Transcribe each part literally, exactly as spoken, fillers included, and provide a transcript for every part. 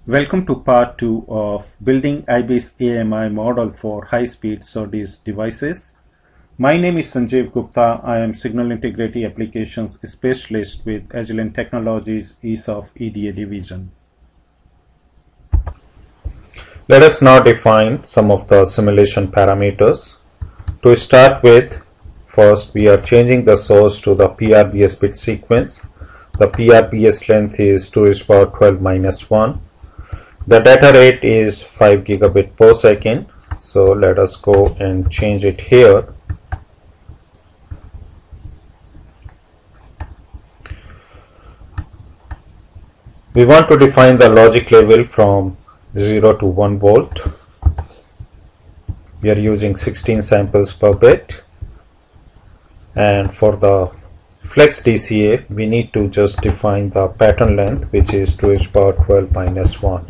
Welcome to part two of building I B I S A M I model for high-speed SERDES devices. My name is Sanjeev Gupta. I am Signal Integrity Applications Specialist with Agilent Technologies East of E D A Division. Let us now define some of the simulation parameters. To start with, first we are changing the source to the P R B S bit sequence. The P R B S length is two to the power twelve minus one. The data rate is five gigabit per second. So let us go and change it here. We want to define the logic level from zero to one volt. We are using sixteen samples per bit. And for the flex D C A, we need to just define the pattern length, which is two to the power twelve minus one.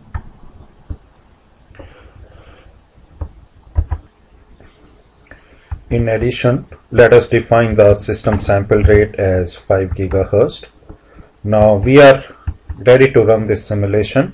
In addition, let us define the system sample rate as five gigahertz. Now we are ready to run this simulation.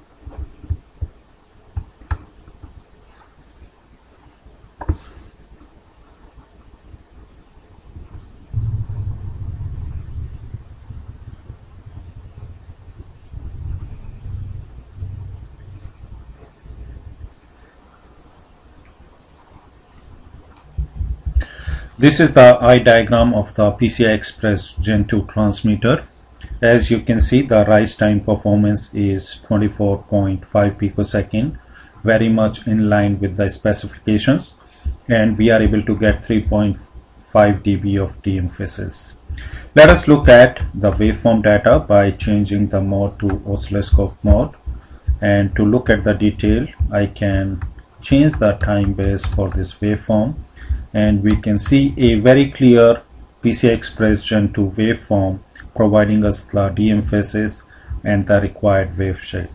This is the eye diagram of the P C I Express Gen two transmitter. As you can see, the rise time performance is twenty-four point five picosecond, very much in line with the specifications, and we are able to get three point five D B of de-emphasis. Let us look at the waveform data by changing the mode to oscilloscope mode, and to look at the detail, I can change the time base for this waveform, and we can see a very clear P C I Express Gen two waveform providing us the de-emphasis and the required wave shape.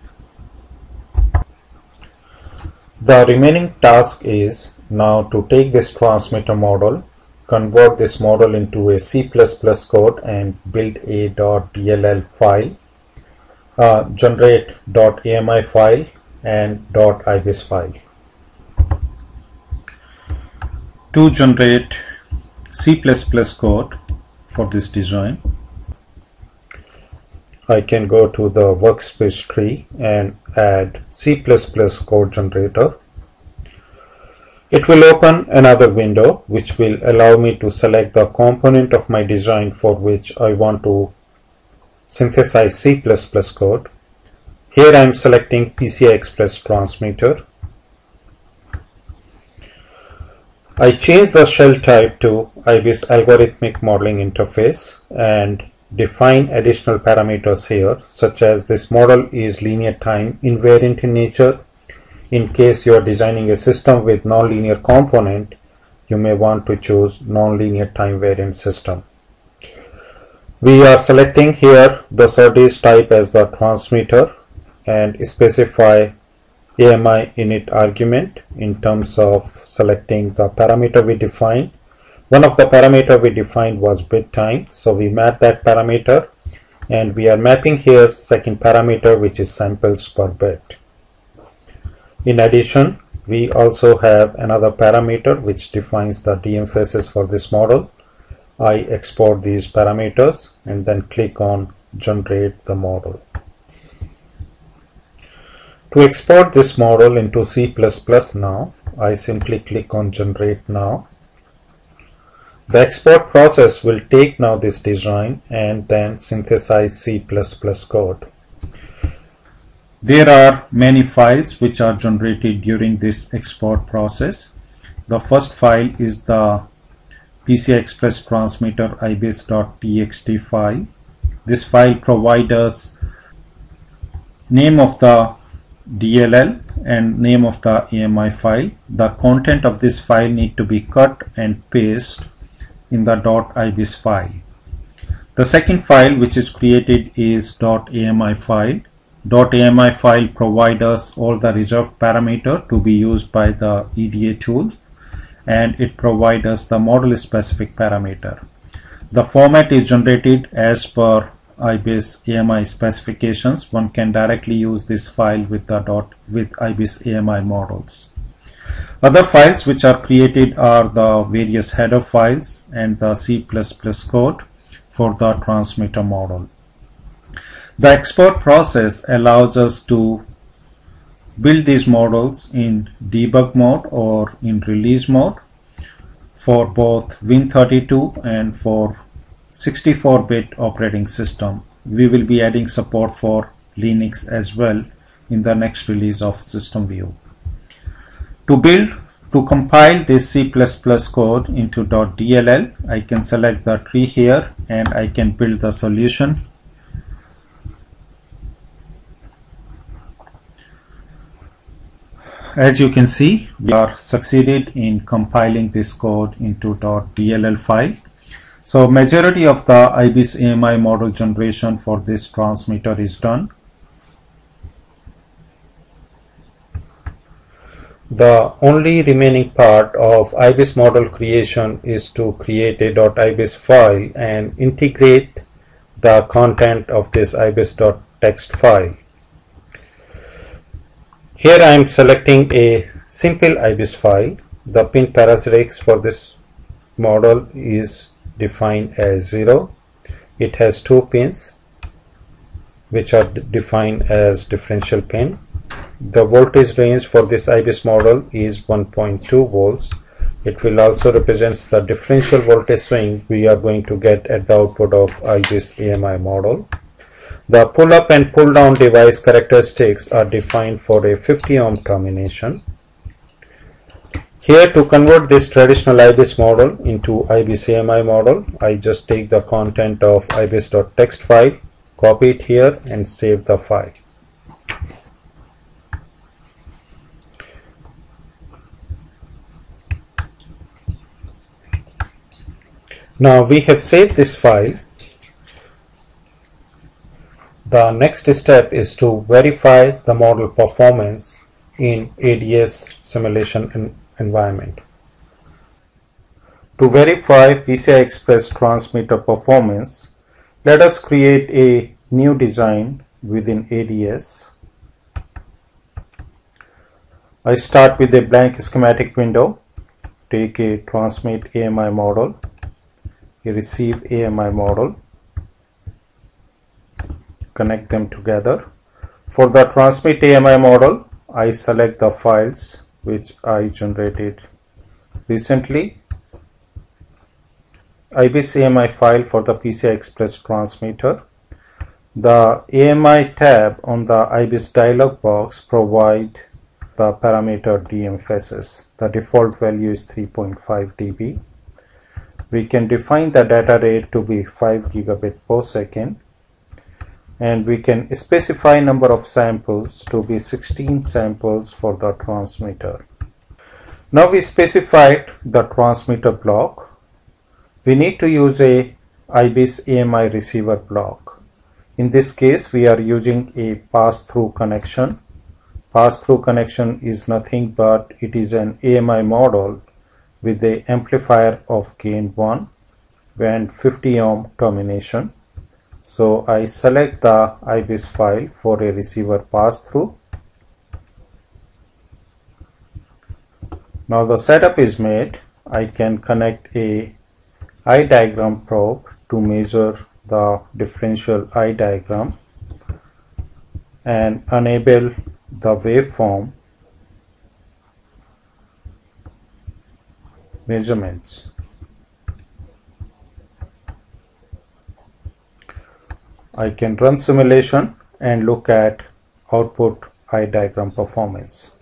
The remaining task is now to take this transmitter model, convert this model into a C plus plus code and build a .dll file, uh, generate .ami file and .I B I S file. To generate C plus plus code for this design, I can go to the workspace tree and add C plus plus code generator. It will open another window which will allow me to select the component of my design for which I want to synthesize C plus plus code. Here I am selecting P C I Express transmitter. I change the shell type to I B I S algorithmic modeling interface and define additional parameters here, such as this model is linear time invariant in nature. In case you are designing a system with nonlinear component, you may want to choose nonlinear time variant system. We are selecting here the SERDES type as the transmitter and specify A M I init argument in terms of selecting the parameter we defined. One of the parameter we defined was bit time, so we map that parameter, and we are mapping here second parameter, which is samples per bit. In addition, we also have another parameter which defines the de-emphasis for this model. I export these parameters and then click on generate the model. To export this model into C plus plus now, I simply click on generate now. The export process will take now this design and then synthesize C plus plus code. there are many files which are generated during this export process. The first file is the P C I Express transmitter I B I S dot T X T file. This file provides us name of the D L L and name of the A M I file. The content of this file need to be cut and pasted in the .I B I S file. The second file which is created is .ami file. .ami file provides us all the reserved parameter to be used by the E D A tool, and it provides us the model specific parameter. The format is generated as per I B I S A M I specifications, one can directly use this file with the dot with I B I S A M I models. Other files which are created are the various header files and the C plus plus code for the transmitter model. The export process allows us to build these models in debug mode or in release mode for both Win thirty-two and for sixty-four bit operating system. We will be adding support for Linux as well in the next release of System View. To build, to compile this C plus plus code into .dll, I can select the tree here and I can build the solution. As you can see, we are succeeded in compiling this code into .dll file. So majority of the I B I S A M I model generation for this transmitter is done. The only remaining part of I B I S model creation is to create a .ibis file and integrate the content of this ibis.text file. Here I am selecting a simple I B I S file. The pin parasitics for this model is defined as zero. It has two pins which are defined as differential pin. The voltage range for this I B I S model is one point two volts. It will also represent the differential voltage swing we are going to get at the output of I B I S A M I model. The pull up and pull down device characteristics are defined for a fifty ohm termination. Here, to convert this traditional I B I S model into I B I S A M I model, I just take the content of ibis.text file, copy it here and save the file. Now we have saved this file. The next step is to verify the model performance in A D S simulation environment. To verify P C I Express transmitter performance, let us create a new design within A D S. I start with a blank schematic window, take a transmit A M I model, a receive A M I model, connect them together. For the transmit A M I model, I select the files which I generated recently. I B I S A M I file for the P C I Express transmitter. The A M I tab on the I B I S dialog box provide the parameter D M phases. The default value is three point five D B. We can define the data rate to be five gigabit per second, and we can specify number of samples to be sixteen samples for the transmitter. Now we specified the transmitter block. We need to use a I B I S A M I receiver block. In this case, we are using a pass-through connection. Pass-through connection is nothing but it is an A M I model with the amplifier of gain one and fifty ohm termination. So I select the I B I S file for a receiver pass-through. Now the setup is made. I can connect a eye diagram probe to measure the differential eye diagram and enable the waveform measurements. I can run simulation and look at output eye diagram performance.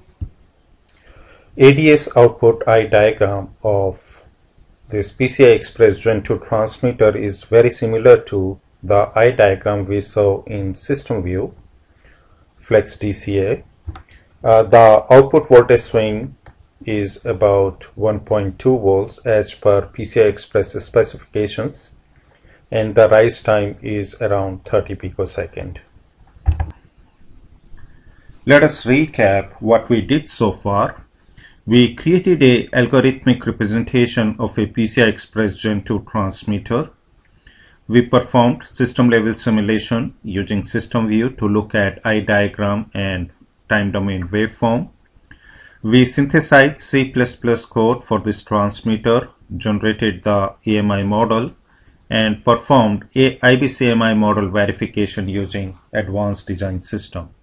A D S output eye diagram of this P C I Express Gen two transmitter is very similar to the eye diagram we saw in System View, Flex D C A. Uh, the output voltage swing is about one point two volts as per P C I Express specifications, and the rise time is around thirty picosecond. Let us recap what we did so far. We created a algorithmic representation of a P C I Express Gen two transmitter. We performed system level simulation using system view to look at eye diagram and time domain waveform. We synthesized C plus plus code for this transmitter, generated the A M I model, and performed a I B I S A M I model verification using advanced design system.